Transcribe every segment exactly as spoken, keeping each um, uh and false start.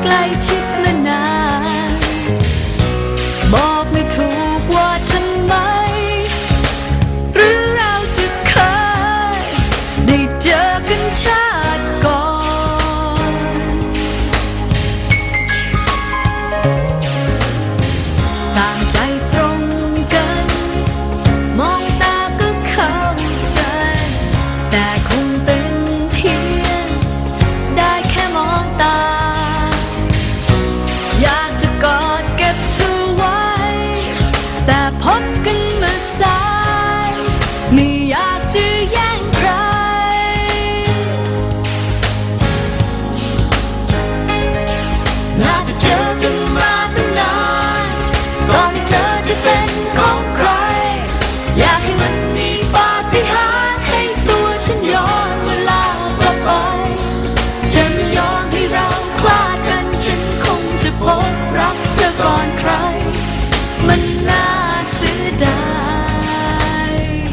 ล้ชิดและนานบอกไม่ถูกว่าทำไมหรือเราจะเคยได้เจอกันชาติก่อนต่างใจตรงกันมองตาก็เข้าใจแต่คงเป็นเพียงได้แค่มองตาอยากจะกอดเก็บเธอไว้แต่พบกันเมื่อสายไม่อยากจะแย่งใครน่าจะเจอกันมาตั้งนานก่อนที่เธอจะเป็นของใครอยากให้มันมีปาฏิหาริย์ให้ตัวฉันย้อนเวลากลับไปจะไม่ยอมให้เราคลาดกันฉันคงจะพบรักเธอก่อนใครมันน่าเสียดาย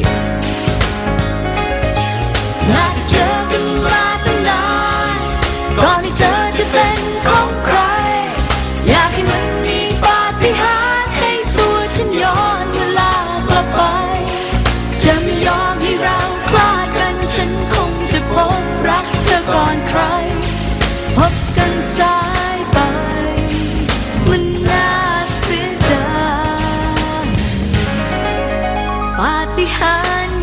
น่าจะเจอกันมาตั้งนานก่อนที่เธอจะเป็นของใครอยากให้มันมีปาฏิหาริย์ให้ตัวฉันย้อนเวลากลับไปจะไม่ยอมให้เราคลาดกันฉันคงจะพบรักเธอก่อนใครพบกันสายไปมันน่าเสียดายปาฏิหาริย์